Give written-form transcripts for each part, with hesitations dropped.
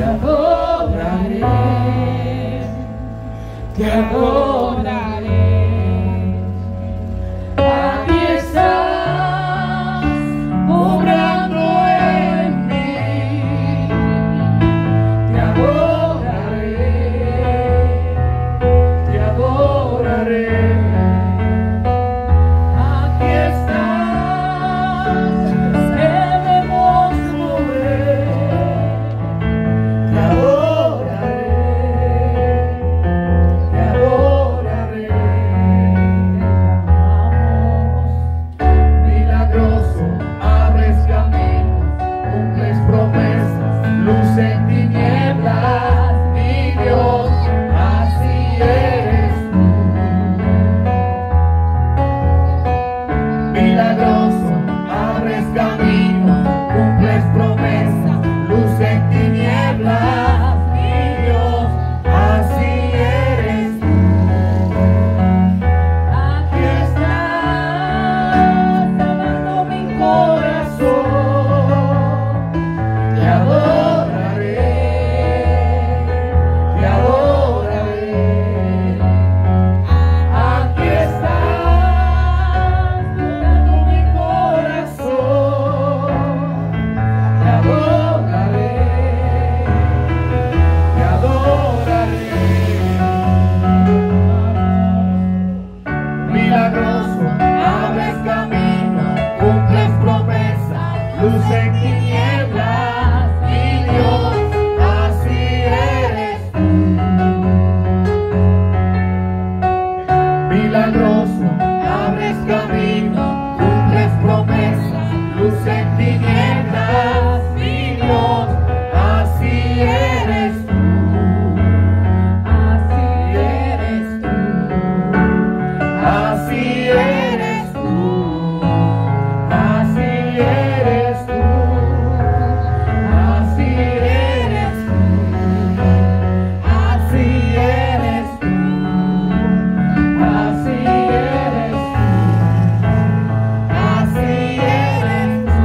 te adoraré. Aquí estás obrando en mí, te adoraré, te adoraré. Aquí estás, debemos mover, te adoraré, te adoraré. Milagroso, abres caminos, cumples promesas, luz en tinieblas, mi Dios, así eres tú. Milagroso, abres caminos, cumples promesas, luz en tinieblas, mi Dios, así eres tú. Aquí estás, amando mi corazón, te adoraré, te adoraré. Aquí estás, tocando mi corazón, te adoraré, te adoraré. Milagroso, abres camino, cumples promesas, luz en tinieblas, mi Dios, así eres tú. Milagroso, abres camino, cumples promesas, luz en tinieblas, mi Dios, así eres tú. Así eres tú. Así eres tú, así eres tú, así eres tú, así eres tú, así eres tú,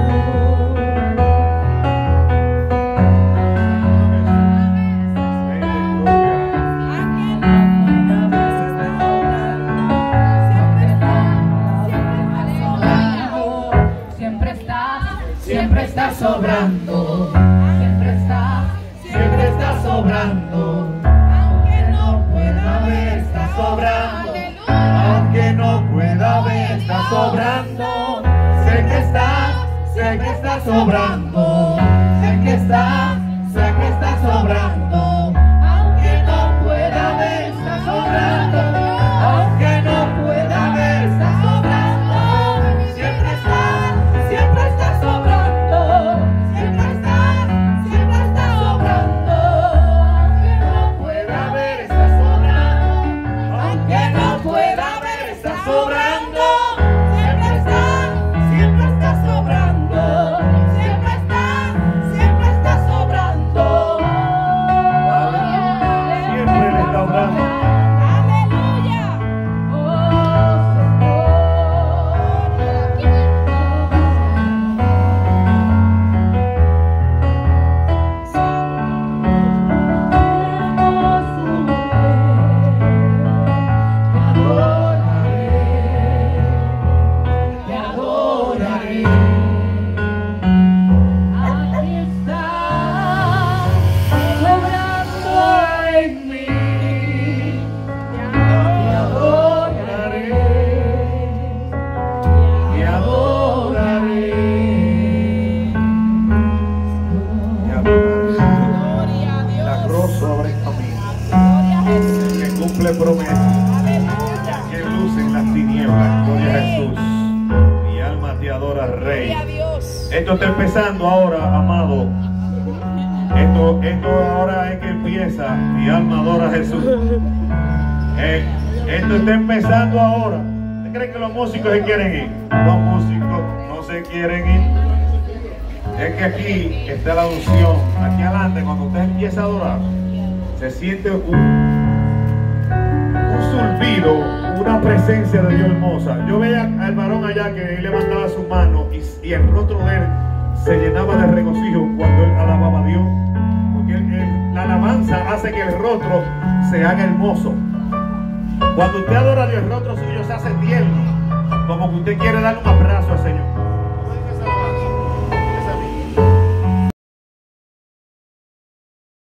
siempre estás sobrando, siempre estás sobrando, aunque no pueda ver, estás sobrando, aunque no pueda ver, estás sobrando, sé que estás sobrando, sé que estás sobrando, aunque no pueda ver, estás sobrando, aunque no pueda ver, estás sobrando, siempre estás sobrando, siempre estás sobrando, aunque no pueda ver, estás sobrando, aunque no pueda ver, estás sobrando, siempre estás sobrando, siempre estás sobrando. Siempre le está obrando. Aleluya. Te adoraré. Aquí estás sobrando en mí. Te adoraré. Te adoraré. Milagroso, abre camino, que cumple promesas, que luz en las tinieblas. Gloria a Jesús. Mi alma te adora, Rey. Esto está empezando ahora, amado. Esto ahora es que empieza. Mi alma adora a Jesús. Esto está empezando ahora. ¿Usted cree que los músicos se quieren ir? Los músicos no se quieren ir. Es que aquí está la unción. Aquí adelante, cuando usted empieza a adorar, se siente un zumbido, una presencia de Dios hermosa. Yo veía al varón allá que él levantaba su mano y el rostro de él se llenaba de regocijo cuando él alababa a Dios. porque la alabanza hace que el rostro se haga hermoso. Cuando usted adora a Dios, el rostro suyo se hace tierno, como que usted quiere darle un abrazo a